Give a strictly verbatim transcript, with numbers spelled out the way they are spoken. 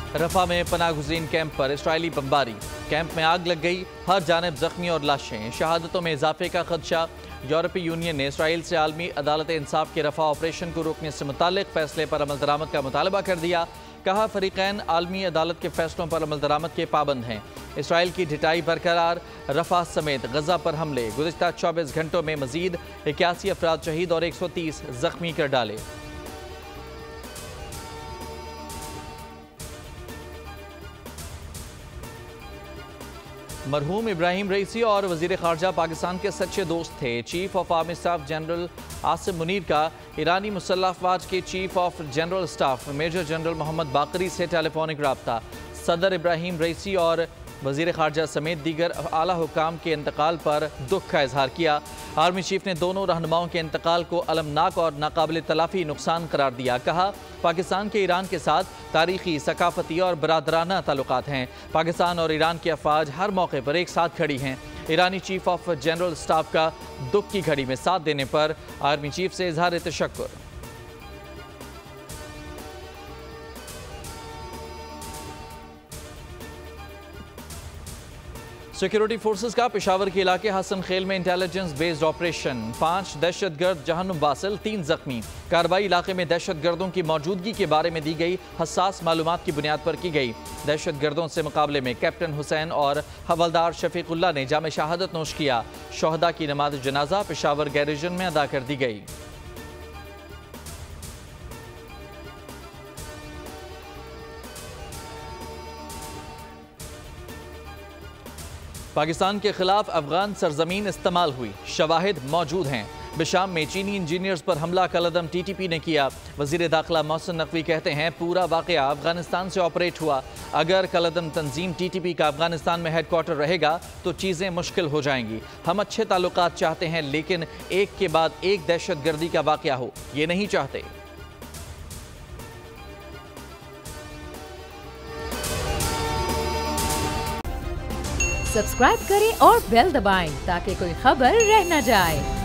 रफा में पनाह गुज़ीन कैंप पर इसराइली बमबारी, कैंप में आग लग गई, हर जानब जख्मी और लाशें, शहादतों में इजाफे का खदशा। यूरोपीय यूनियन ने इसराइल से आलमी अदालत इंसाफ के रफा ऑपरेशन को रोकने से मुताल्लिक फैसले पर अमल दरामद का मुतालबा कर दिया। कहा, फरीकैन आलमी अदालत के फैसलों पर अमल दरामद के पाबंद हैं। इसराइल की ढिटाई बरकरार, रफा समेत गजा पर हमले, गुज़िश्ता चौबीस घंटों में मजीद इक्यासी अफराद शहीद और एक सौ तीस जख्मी कर डाले। मरहूम इब्राहिम रईसी और वज़ीर ख़ारजा पाकिस्तान के सच्चे दोस्त थे। Chief of army staff general Asim Munir का ईरानी मुसल्लह अफ़वाज के chief of general staff major general Mohammad Bagheri से टेलीफोनिक रब्ता। सदर इब्राहिम रईसी और वज़ीर ख़ारजा समेत दीगर आला हुकाम के इंतकाल पर दुख का इजहार किया। आर्मी चीफ ने दोनों रहनुमाओं के इंतकाल को अलमनाक और नाकाबिल तलाफ़ी नुकसान करार दिया। कहा, पाकिस्तान के ईरान के साथ तारीख़ी, सकाफ़ती और बरादराना ताल्लुकात हैं। पाकिस्तान और ईरान की अफ़वाज हर मौके पर एक साथ खड़ी हैं। ईरानी चीफ ऑफ जनरल स्टाफ का दुख की घड़ी में साथ देने पर आर्मी चीफ से इजहार तशक्कुर। सिक्योरिटी फोर्सेस का पेशावर के इलाके हसन खेल में इंटेलिजेंस बेस्ड ऑपरेशन, पांच दहशतगर्द जहन्नुम वासिल, तीन जख्मी। कार्रवाई इलाके में दहशतगर्दों की मौजूदगी के बारे में दी गई हसास मालूमात की बुनियाद पर की गई। दहशतगर्दों से मुकाबले में कैप्टन हुसैन और हवलदार शफीकुल्ला ने जाम शहादत नोश किया। शोहदा की नमाज जनाजा पेशावर गैरिजन में अदा कर दी गई। पाकिस्तान के खिलाफ अफगान सरजमीन इस्तेमाल हुई, शवाहिद मौजूद हैं। बिशाम में चीनी इंजीनियर्स पर हमला कलदम टी टी पी ने किया। वजीर दाखिला मोहसिन नकवी कहते हैं, पूरा वाकया अफगानिस्तान से ऑपरेट हुआ। अगर कलदम तंजीम टी टी पी का अफगानिस्तान में हेडक्वार्टर रहेगा तो चीज़ें मुश्किल हो जाएंगी। हम अच्छे ताल्लुकात चाहते हैं, लेकिन एक के बाद एक दहशत गर्दी का वाकया हो, ये नहीं चाहते। सब्सक्राइब करें और बेल दबाएं ताकि कोई खबर रह न जाए।